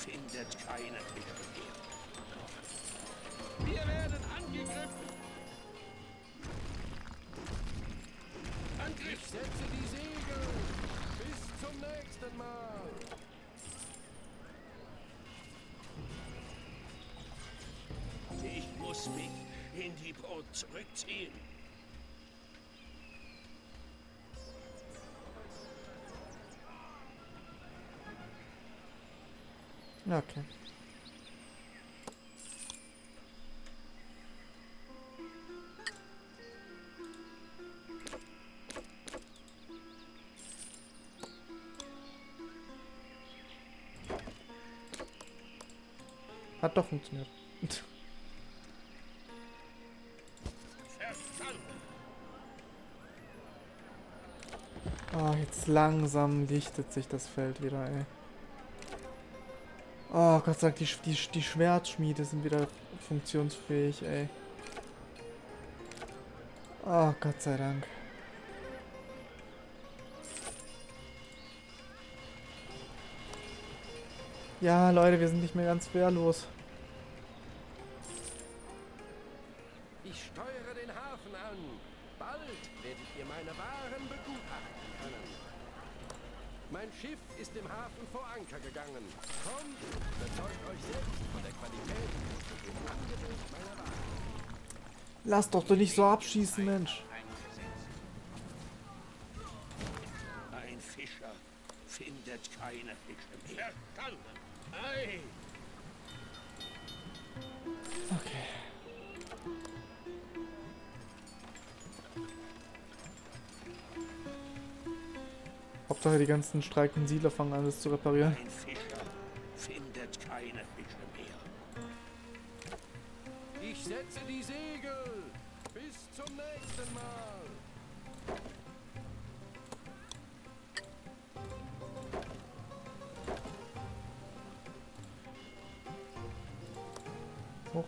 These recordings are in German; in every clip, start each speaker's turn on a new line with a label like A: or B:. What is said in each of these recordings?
A: findet keine Fische mehr. Wir werden angegriffen. Angriff!
B: Ich setze die Segel. Bis zum nächsten Mal.
A: Ich muss mich in die Burg zurückziehen.
C: Okay. Hat doch funktioniert. Oh, jetzt langsam lichtet sich das Feld wieder, ey. Oh, Gott sei Dank, die Schwertschmiede sind wieder funktionsfähig, ey. Oh, Gott sei Dank. Ja, Leute, wir sind nicht mehr ganz wehrlos.
B: Ich steuere den Hafen an. Bald werdet ihr meine Waren begutachten können. Mein Schiff ist im Hafen vor Anker gegangen. Kommt, überzeugt euch selbst von der Qualität und dem Angebot meiner Waren.
C: Lass doch nicht so abschießen, Mensch.
A: Ein Fischer findet keine Fische mehr. Verstanden. Ei.
C: Okay. Hauptsache die ganzen streikenden Siedler fangen an, das zu reparieren.
A: Ein Fischer findet keine Fische mehr.
B: Ich setze die Segel. Bis zum nächsten Mal.
C: Hoch.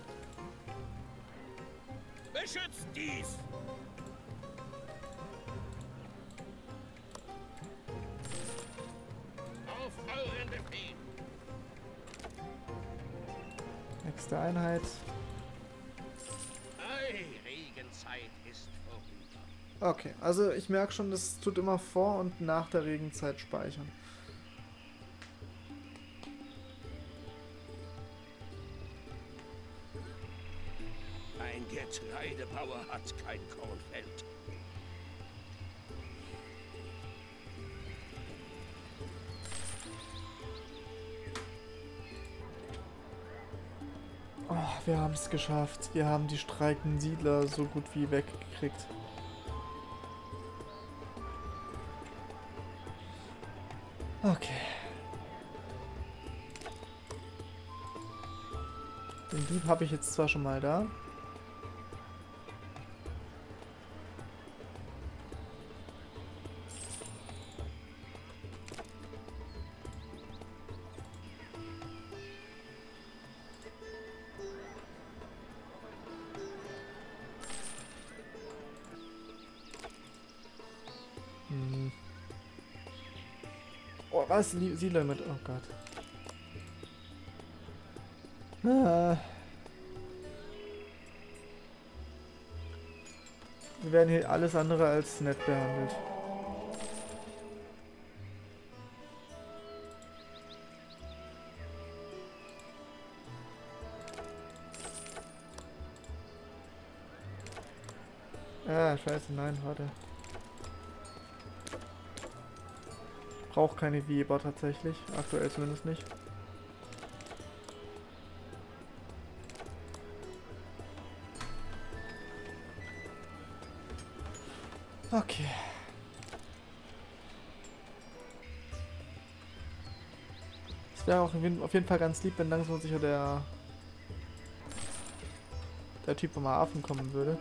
A: Beschützt dies! Auf euren Befehl!
C: Nächste Einheit.
A: Ei, Regenzeit ist vorüber.
C: Okay, also ich merke schon, das tut immer vor und nach der Regenzeit speichern.
A: Ein Getreidebauer hat kein Kornfeld.
C: Oh, wir haben es geschafft. Wir haben die streikenden Siedler so gut wie weggekriegt. Okay. Den Dieb habe ich jetzt zwar schon mal da. Oh, was? Siedler mit. Oh Gott. Ah. Wir werden hier alles andere als nett behandelt. Ah, scheiße, nein, warte. Braucht keine Weber tatsächlich. Aktuell zumindest nicht. Okay. Es wäre auch auf jeden Fall ganz lieb, wenn langsam sicher der Typ vom Hafen kommen würde.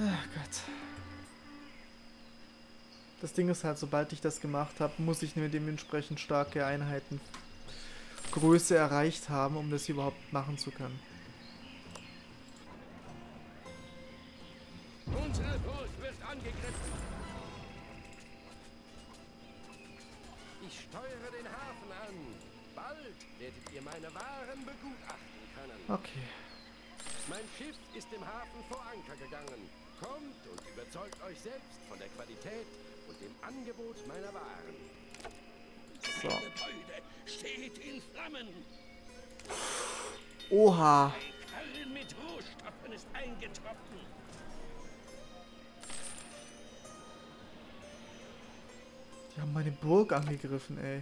C: Ach Gott. Das Ding ist halt, sobald ich das gemacht habe, muss ich mir dementsprechend starke Einheiten Größe erreicht haben, um das überhaupt machen zu können.
B: Unsere Burg wird angegriffen. Ich steuere den Hafen an. Bald werdet ihr meine Waren begutachten können.
C: Okay.
B: Mein Schiff ist im Hafen vor Anker gegangen. Kommt und überzeugt euch selbst von der Qualität und dem Angebot meiner Waren.
C: So.
A: Das Gebäude steht in Flammen.
C: Oha.
A: Ein Karren mit Rohstoffen ist eingetroffen.
C: Die haben meine Burg angegriffen, ey.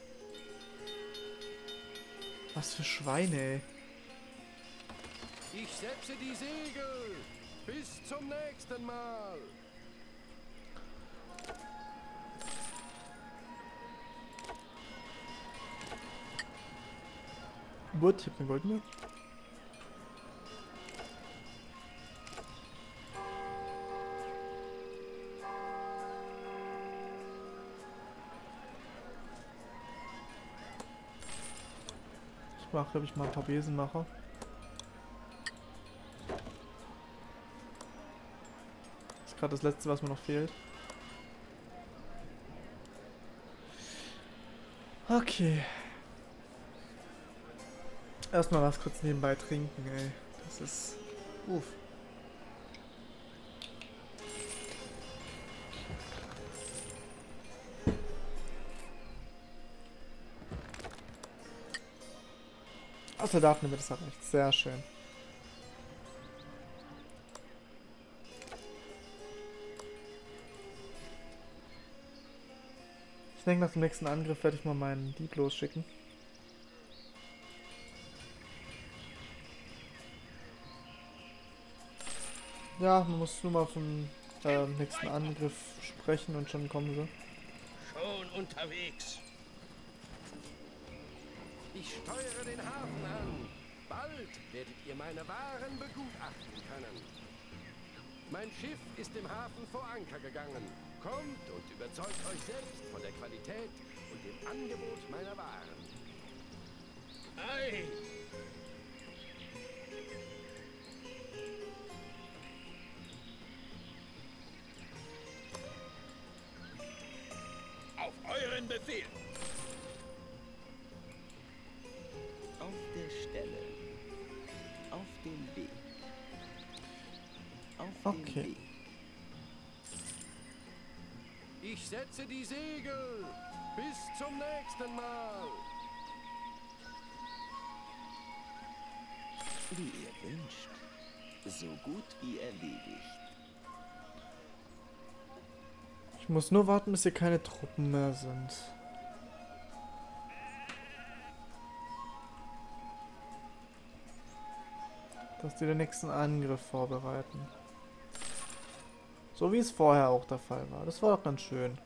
C: Was für Schweine, ey.
B: Ich setze die Segel. Bis zum nächsten Mal.
C: Gut, ich hab eine goldene. Ich mache, ob ich mal ein paar Besenmacher. Das ist gerade das letzte, was mir noch fehlt. Okay. Erstmal was kurz nebenbei trinken, ey. Das ist. Uff. Aus der Daten wird es erreicht. Sehr schön. Ich denke, nach dem nächsten Angriff werde ich mal meinen Dieb losschicken. Ja, man muss nur mal vom nächsten Angriff sprechen und schon kommen sie.
A: Schon unterwegs.
B: Ich steuere den Hafen an. Bald werdet ihr meine Waren begutachten können. Mein Schiff ist im Hafen vor Anker gegangen. Kommt und überzeugt euch selbst von der Qualität und dem Angebot meiner Waren.
A: Ei! Auf euren Befehl!
D: Auf der Stelle. Auf dem Weg. Auf dem
C: Okay.
D: Weg.
B: Ich setze die Segel. Bis zum nächsten Mal.
D: Wie ihr wünscht. So gut wie erledigt.
C: Ich muss nur warten, bis hier keine Truppen mehr sind. Dass die den nächsten Angriff vorbereiten. So wie es vorher auch der Fall war. Das war doch ganz schön.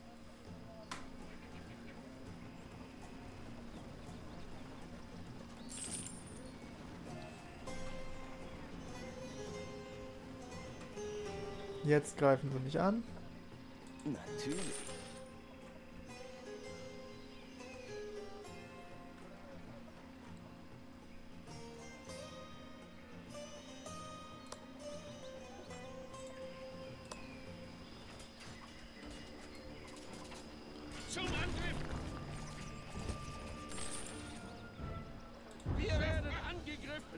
C: Jetzt greifen sie mich an.
D: Natürlich.
A: Zum Angriff! Wir werden angegriffen!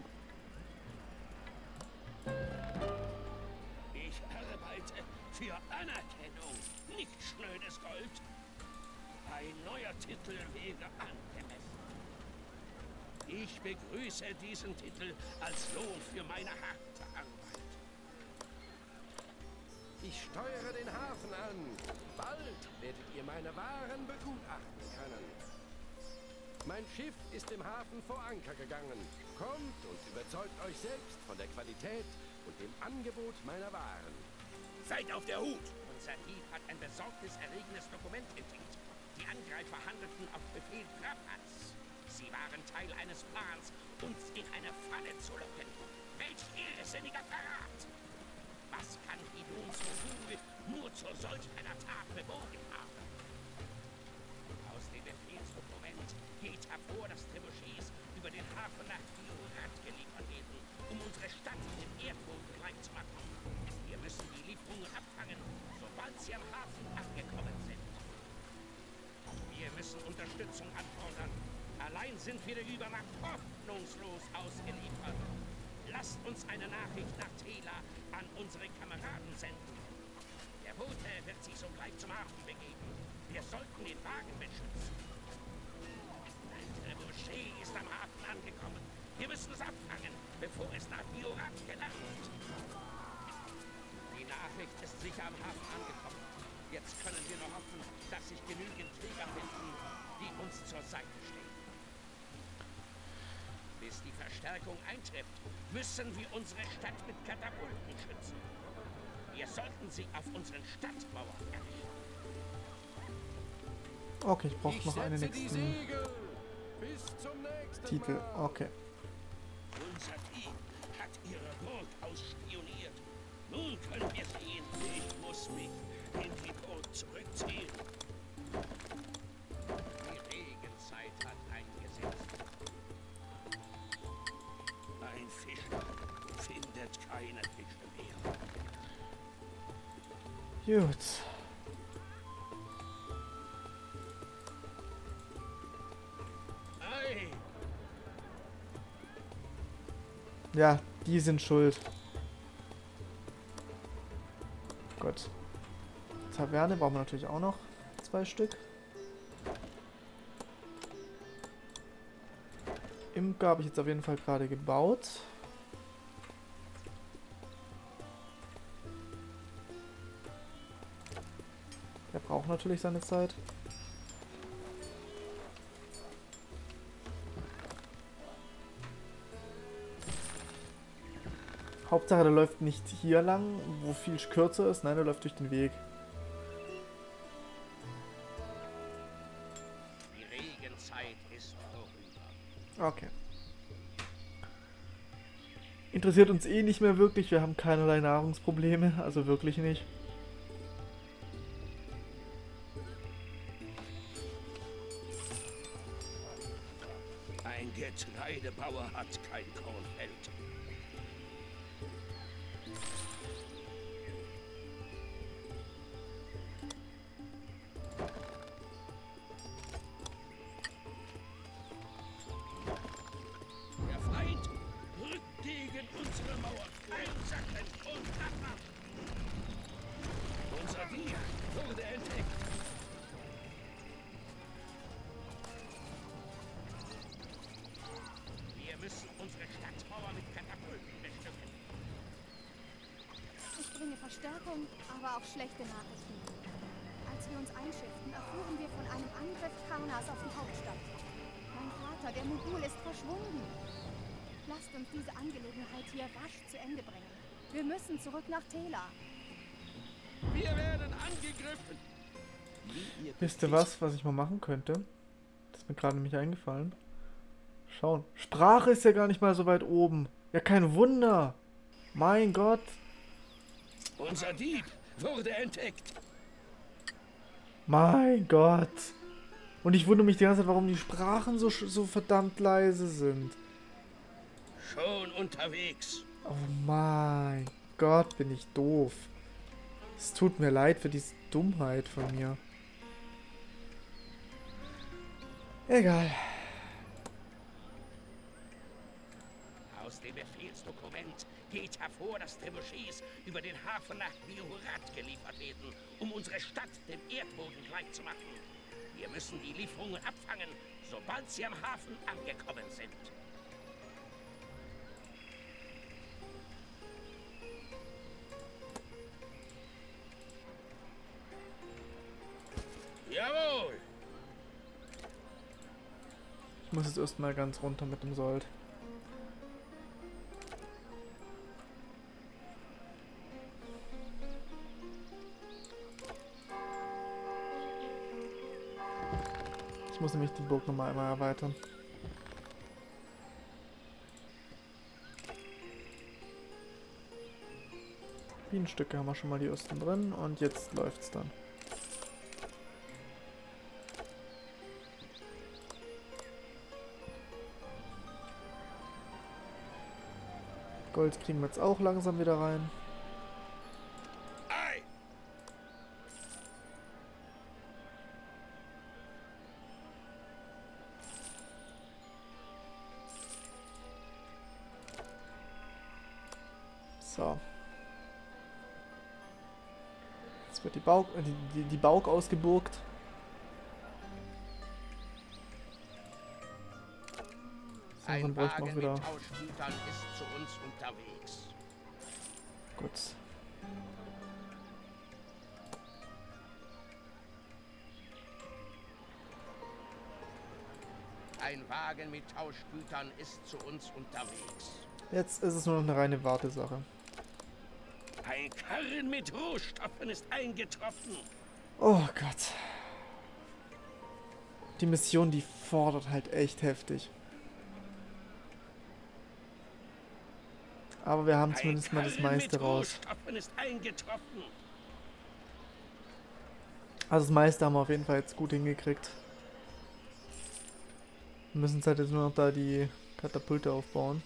A: Ich arbeite für Anerkennung, nicht schnödes Gold. Ein neuer Titel wäre angemessen. Ich begrüße diesen Titel als Lohn für meine harte Arbeit.
B: Ich steuere den Hafen an. Bald werdet ihr meine Waren begutachten können. Mein Schiff ist im Hafen vor Anker gegangen. Kommt und überzeugt euch selbst von der Qualität und dem Angebot meiner Waren.
A: Seid auf der Hut! Unser Dieb hat ein besorgniserregendes Dokument enthüllt. Die Angreifer handelten auf Befehl Trappas. Sie waren Teil eines Plans, uns in eine Falle zu locken. Welch irrsinniger Verrat! Was kann Idun so früh nur zu solch einer Tat bewogen haben? Aus dem Befehlsdokument geht hervor, dass Trebuchets über den Hafen nach Biorat geliefert werden, um unsere Stadt dem Erdboden gleich zu machen. Wir müssen die Lieferungen abfangen, sobald sie am Hafen angekommen sind. Wir müssen Unterstützung anfordern. Allein sind wir der Übermacht hoffnungslos ausgeliefert. Lasst uns eine Nachricht nach Tela an unsere Kameraden senden. Der Bote wird sich sogleich zum Hafen begeben. Wir sollten den Wagen beschützen. Ein Trebuchet ist am Hafen angekommen. Wir müssen es abfangen, bevor es nach Biorat gelangt. Die Nachricht ist sicher am Hafen angekommen. Jetzt können wir nur hoffen, dass sich genügend Krieger finden, die uns zur Seite stehen. Bis die Verstärkung eintrifft, müssen wir unsere Stadt mit Katapulten schützen. Wir sollten sie auf unseren Stadtmauern errichten.
C: Okay, ich brauche noch einen nächsten
B: Bis zum nächsten
C: Titel.
B: Mal.
C: Okay.
A: Unser Dieb hat ihre Burg ausspioniert. Nun können wir sehen, ich muss mich in die Burg zurückziehen. Die Regenzeit hat eingesetzt. Ein Fischer findet keine Fische mehr.
C: Gut.
A: Ei!
C: Ja, die sind schuld. Gut. Taverne brauchen wir natürlich auch noch 2 Stück. Imker habe ich jetzt auf jeden Fall gerade gebaut. Der braucht natürlich seine Zeit. Hauptsache, der läuft nicht hier lang, wo viel kürzer ist. Nein, der läuft durch den Weg.
A: Die Regenzeit ist vorüber.
C: Okay. Interessiert uns eh nicht mehr wirklich. Wir haben keinerlei Nahrungsprobleme. Also wirklich nicht.
A: Ein Getreidebauer hat kein Kornfeld. Der Feind rückt gegen unsere Mauer. Einsacken und abmachen. Unser Dieb wurde entdeckt. Wir müssen unsere Stadtmauer mit Katapulten bestücken.
E: Ich bringe Verstärkung, aber auch schlechte Nachrichten. Als wir uns einschifften, erfuhren wir von einem Angriff Karnas auf die Hauptstadt. Mein Vater, der Mogul, ist verschwunden. Lasst uns diese Angelegenheit hier rasch zu Ende bringen. Wir müssen zurück nach Tela.
A: Wir werden angegriffen.
D: Wie ihr
C: Wisst ihr was ich mal machen könnte? Das ist mir gerade nämlich eingefallen. Schauen. Sprache ist ja gar nicht mal so weit oben. Ja, kein Wunder. Mein Gott.
A: Unser Dieb wurde entdeckt.
C: Mein Gott. Und ich wundere mich die ganze Zeit, warum die Sprachen so verdammt leise sind.
A: Schon unterwegs.
C: Oh mein Gott, bin ich doof. Es tut mir leid für diese Dummheit von mir. Egal.
A: Aus dem Befehlsdokument geht hervor, dass Trebuchets über den Hafen nach Biorat geliefert werden, um unsere Stadt dem Erdboden gleich zu machen. Wir müssen die Lieferungen abfangen, sobald sie am Hafen angekommen sind. Jawohl!
C: Ich muss jetzt erstmal ganz runter mit dem Sold. Ich muss nämlich die Burg nochmal einmal erweitern. Bienenstücke haben wir schon mal die ersten drin und jetzt läuft's dann. Gold kriegen wir jetzt auch langsam wieder rein.
A: Ei!
C: So. Jetzt wird die Baug ausgeburgt. So, dann
A: Ein
C: bräuchten wir
A: Wagen
C: auch
A: mit
C: wieder.
A: Tauschgütern ist zu uns unterwegs.
C: Gut.
A: Ein Wagen mit Tauschgütern ist zu uns unterwegs.
C: Jetzt ist es nur noch eine reine Wartesache.
A: Ein Karren mit Rohstoffen ist eingetroffen.
C: Oh Gott. Die Mission, die fordert halt echt heftig. Aber wir haben zumindest mal das meiste raus.
A: Rohstoffen ist eingetroffen.
C: Also das meiste haben wir auf jeden Fall jetzt gut hingekriegt. Wir müssen jetzt halt jetzt nur noch da die Katapulte aufbauen.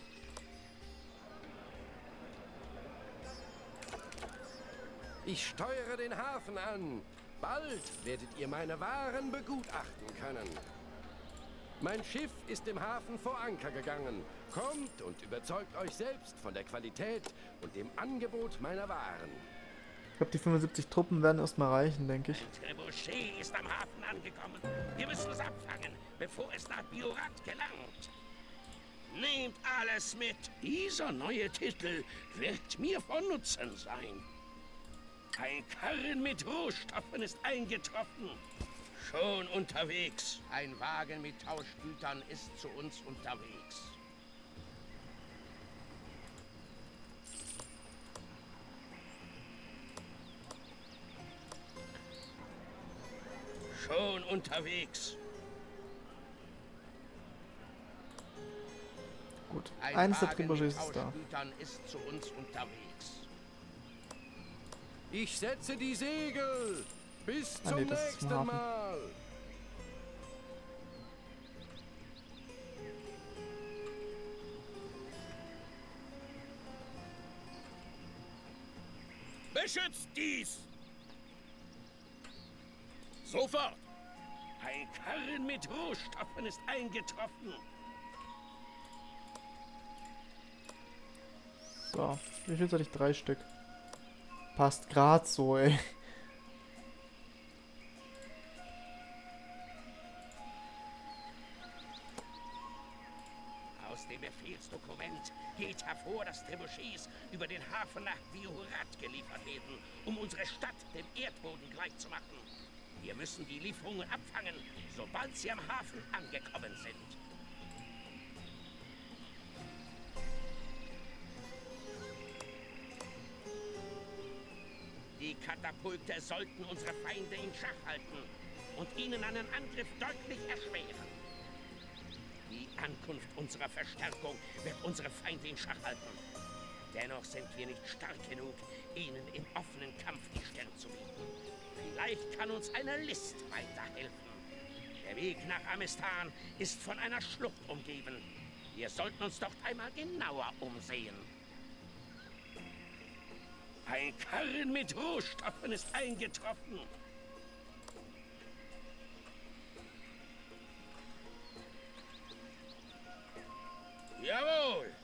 B: Ich steuere den Hafen an. Bald werdet ihr meine Waren begutachten können. Mein Schiff ist im Hafen vor Anker gegangen. Kommt und überzeugt euch selbst von der Qualität und dem Angebot meiner Waren.
C: Ich glaube, die 75 Truppen werden erstmal reichen, denke ich.
A: Trebuchet ist am Hafen angekommen. Wir müssen es abfangen, bevor es nach Biorat gelangt. Nehmt alles mit. Dieser neue Titel wird mir von Nutzen sein. Ein Karren mit Rohstoffen ist eingetroffen. Schon unterwegs. Ein Wagen mit Tauschgütern ist zu uns unterwegs. Schon unterwegs.
C: Gut.
A: Ein
C: Eines der
A: Wagen
C: Trebuchets
A: mit
C: ist da.
A: Tauschgütern ist zu uns unterwegs.
B: Ich setze die Segel. Bis
C: Ah,
B: zum
C: nee, das ist im
B: nächsten
C: Hafen.
B: Mal.
A: Beschützt dies! Sofort! Ein Karren mit Rohstoffen ist eingetroffen.
C: So. Wie viel soll ich? 3 Stück. Passt grad so, ey.
A: Aus dem Befehlsdokument geht hervor, dass Trebuchets über den Hafen nach Biorat geliefert werden, um unsere Stadt dem Erdboden gleichzumachen. Wir müssen die Lieferungen abfangen, sobald sie am Hafen angekommen sind. Die Katapulte sollten unsere Feinde in Schach halten und ihnen einen Angriff deutlich erschweren. Die Ankunft unserer Verstärkung wird unsere Feinde in Schach halten. Dennoch sind wir nicht stark genug, ihnen im offenen Kampf die Stirn zu bieten. Vielleicht kann uns eine List weiterhelfen. Der Weg nach Amistan ist von einer Schlucht umgeben. Wir sollten uns dort einmal genauer umsehen. Ein Karren mit Rohstoffen ist eingetroffen. Jawohl!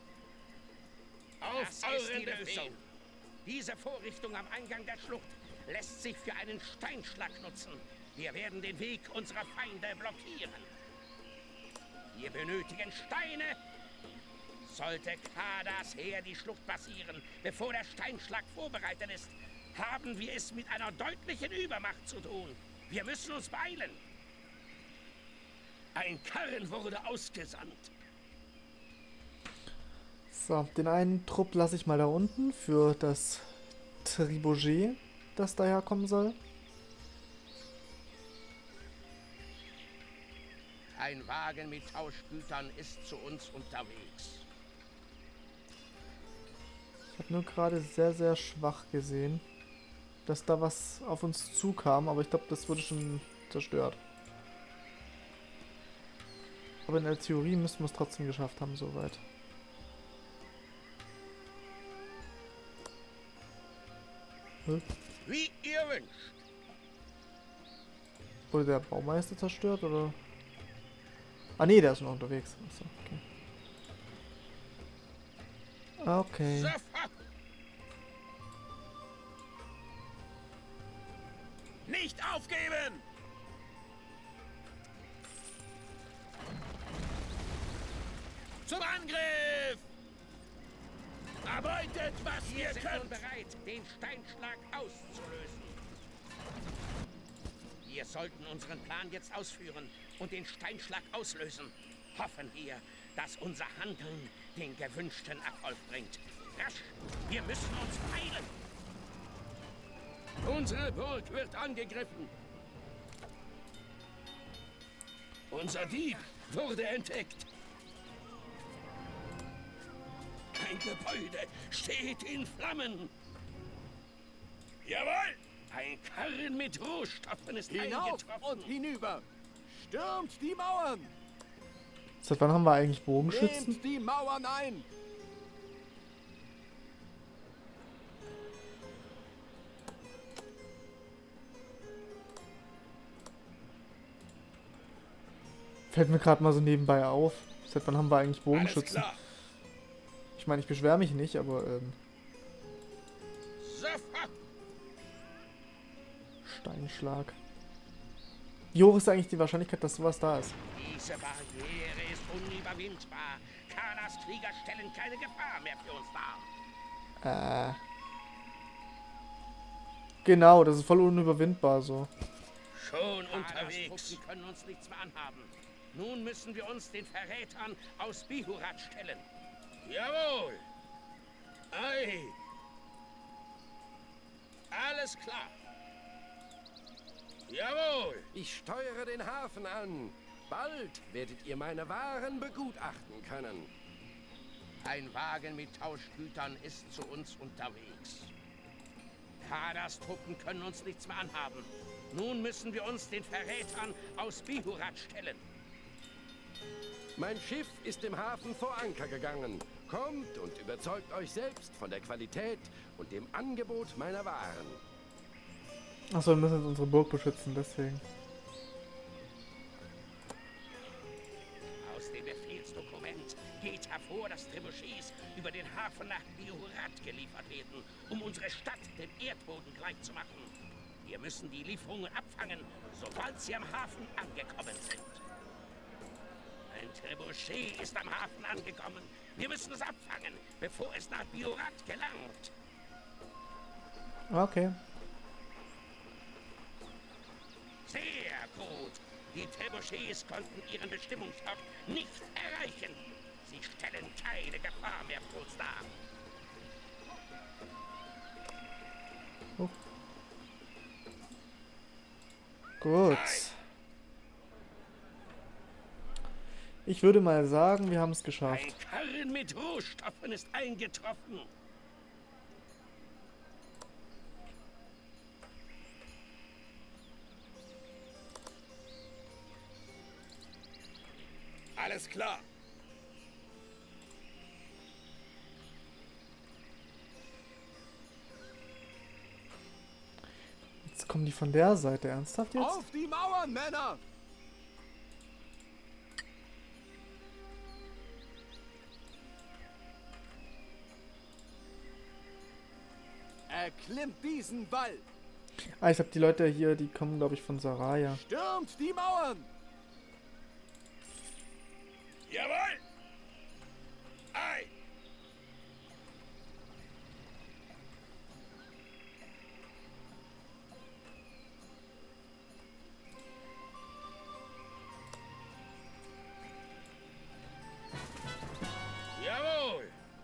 A: Auf euren Befehl! Diese Vorrichtung am Eingang der Schlucht lässt sich für einen Steinschlag nutzen. Wir werden den Weg unserer Feinde blockieren. Wir benötigen Steine. Sollte Kadas Heer die Schlucht passieren, bevor der Steinschlag vorbereitet ist, haben wir es mit einer deutlichen Übermacht zu tun. Wir müssen uns beeilen. Ein Karren wurde ausgesandt.
C: So, den einen Trupp lasse ich mal da unten für das Trebuchet, das daher kommen soll.
A: Ein Wagen mit Tauschgütern ist zu uns unterwegs.
C: Ich habe nur gerade sehr, sehr schwach gesehen, dass da was auf uns zukam, aber ich glaube, das wurde schon zerstört. Aber in der Theorie müssten wir es trotzdem geschafft haben, soweit.
A: Wie ihr wünscht.
C: Wurde der Baumeister zerstört, oder? Ah, nee, der ist noch unterwegs. Achso, okay. Okay.
A: Sofort! Nicht aufgeben! Zum Angriff! Arbeitet, was ihr könnt! Wir sind nun bereit, den Steinschlag auszulösen. Wir sollten unseren Plan jetzt ausführen und den Steinschlag auslösen. Hoffen wir, dass unser Handeln den gewünschten Erfolg bringt. Rasch! Wir müssen uns beeilen! Unsere Burg wird angegriffen. Unser Dieb wurde entdeckt. Ein Gebäude steht in Flammen. Jawohl! Ein Karren mit Rohstoffen ist
B: Hinauf
A: eingetroffen.
B: und hinüber! Stürmt die Mauern!
C: Seit wann haben wir eigentlich Bogenschützen?
B: Nehmt die Mauern ein!
C: Fällt mir gerade mal so nebenbei auf. Seit wann haben wir eigentlich
A: Alles
C: Bogenschützen?
A: klar.
C: Ich meine, ich beschwere mich nicht, aber
A: Sofort!
C: Steinschlag. Wie hoch ist eigentlich die Wahrscheinlichkeit, dass sowas da ist?
A: Diese Barriere ist unüberwindbar. Kanas Krieger stellen keine Gefahr mehr für uns dar.
C: Genau, das ist voll unüberwindbar so.
A: Schon unterwegs. Die können uns nichts mehr anhaben. Nun müssen wir uns den Verrätern aus Bihurat stellen. Jawohl! Ei! Alles klar! Jawohl!
B: Ich steuere den Hafen an. Bald werdet ihr meine Waren begutachten können.
A: Ein Wagen mit Tauschgütern ist zu uns unterwegs. Kadas Truppen können uns nichts mehr anhaben. Nun müssen wir uns den Verrätern aus Bihurat stellen.
B: Mein Schiff ist im Hafen vor Anker gegangen. Kommt und überzeugt euch selbst von der Qualität und dem Angebot meiner Waren.
C: Achso, wir müssen jetzt unsere Burg beschützen, deswegen.
A: Aus dem Befehlsdokument geht hervor, dass Trebuchets über den Hafen nach Bihurat geliefert werden, um unsere Stadt dem Erdboden gleich zu machen. Wir müssen die Lieferungen abfangen, sobald sie am Hafen angekommen sind. Ein Trebuchet ist am Hafen angekommen. Wir müssen es abfangen, bevor es nach Bihurat gelangt.
C: Okay.
A: Sehr gut. Die Trebuchets konnten ihren Bestimmungsort nicht erreichen. Sie stellen keine Gefahr mehr für uns dar.
C: Oh. Gut. Ich würde mal sagen, wir haben es geschafft.
A: Ein Karren mit Rohstoffen ist eingetroffen. Alles klar.
C: Jetzt kommen die von der Seite. Ernsthaft jetzt?
B: Auf die Mauern, Männer! Erklimmt diesen Wall!
C: Ah, ich habe die Leute hier, die kommen, glaube ich, von Saraya.
B: Stürmt die Mauern!
A: Jawohl! Ei! Jawohl!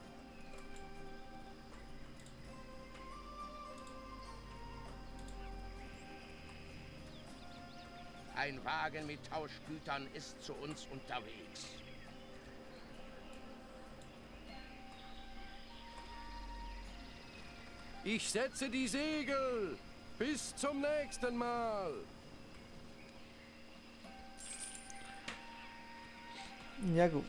A: Ein Wagen mit Tauschgütern ist zu uns unterwegs.
B: Ich setze die Segel. Bis zum nächsten Mal.
C: Ja gut.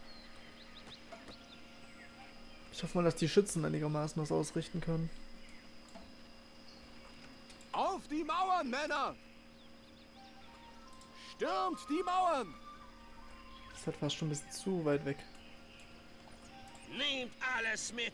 C: Ich hoffe mal, dass die Schützen einigermaßen was ausrichten können.
B: Auf die Mauern, Männer! Stürmt die Mauern!
C: Das ist halt fast schon ein bisschen zu weit weg.
A: Nehmt alles mit.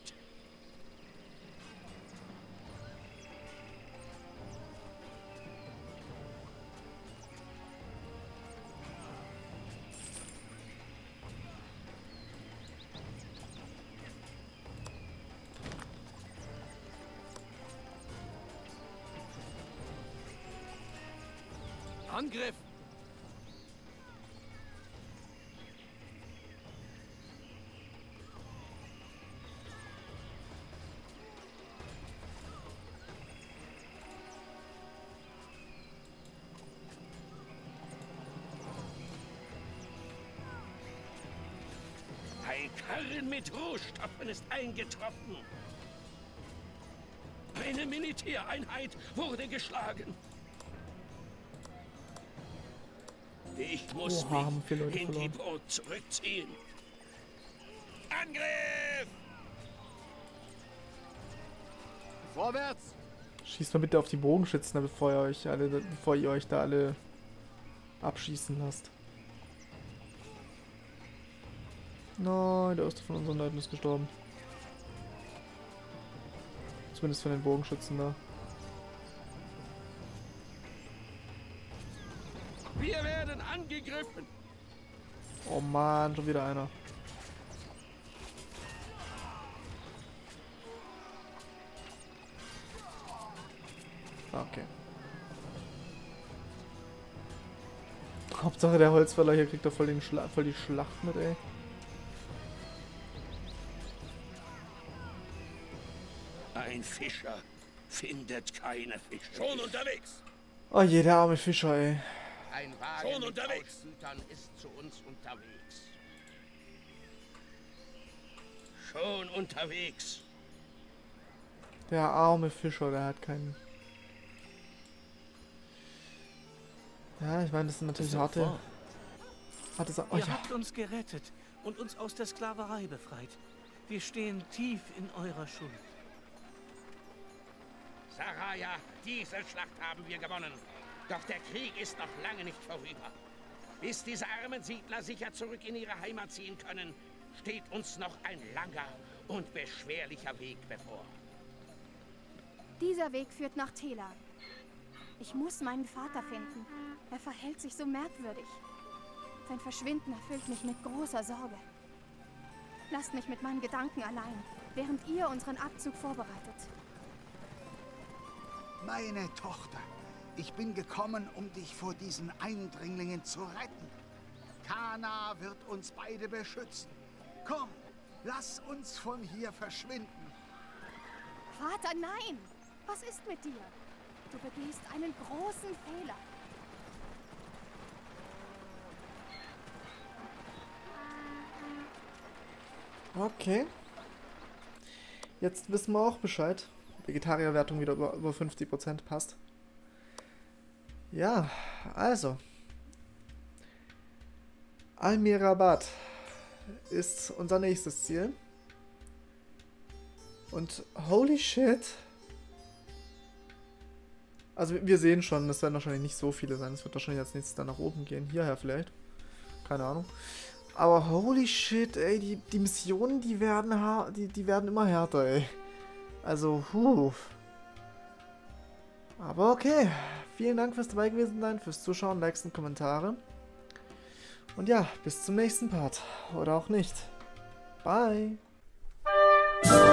B: Angriff!
A: Ein Karren mit Rohstoffen ist eingetroffen. Eine Militäreinheit wurde geschlagen. Ich muss
C: Oha, haben viele
A: mich
C: Leute
A: in die
C: verloren.
A: Burg zurückziehen. Angriff!
B: Vorwärts!
C: Schießt mal bitte auf die Bogenschützen, bevor ihr euch da alle abschießen lasst. Nein, der erste von unseren Leuten ist gestorben. Zumindest von den Bogenschützen da.
A: Wir werden angegriffen.
C: Oh Mann, schon wieder einer. Okay. Hauptsache der Holzfäller hier kriegt doch voll die Schlacht mit, ey.
A: Ein Fischer findet keine Fische. Schon unterwegs.
C: Oh je, der arme Fischer, ey.
A: Ein Wagen mit Ausgütern ist zu uns unterwegs. Schon unterwegs.
C: Der arme Fischer, der hat keinen... Ja, ich meine, das sind natürlich harte Sachen. Oh,
F: Ihr
C: ja.
F: habt uns gerettet und uns aus der Sklaverei befreit. Wir stehen tief in eurer Schuld.
A: Saraya, diese Schlacht haben wir gewonnen. Doch der Krieg ist noch lange nicht vorüber. Bis diese armen Siedler sicher zurück in ihre Heimat ziehen können, steht uns noch ein langer und beschwerlicher Weg bevor.
E: Dieser Weg führt nach Tela. Ich muss meinen Vater finden. Er verhält sich so merkwürdig. Sein Verschwinden erfüllt mich mit großer Sorge. Lasst mich mit meinen Gedanken allein, während ihr unseren Abzug vorbereitet.
G: Meine Tochter, ich bin gekommen, um dich vor diesen Eindringlingen zu retten. Kana wird uns beide beschützen. Komm, lass uns von hier verschwinden.
E: Vater, nein! Was ist mit dir? Du begehst einen großen Fehler.
C: Okay. Jetzt wissen wir auch Bescheid. Vegetarierwertung wieder über 50% passt. Ja, also. Almirabad ist unser nächstes Ziel. Und holy shit. Also wir sehen schon, es werden wahrscheinlich nicht so viele sein. Es wird wahrscheinlich als nächstes dann nach oben gehen. Hierher vielleicht. Keine Ahnung. Aber holy shit, ey, die Missionen, die werden immer härter, ey. Also, Aber okay. Vielen Dank fürs dabei gewesen sein, fürs Zuschauen, Likes und Kommentare. Und ja, bis zum nächsten Part. Oder auch nicht. Bye.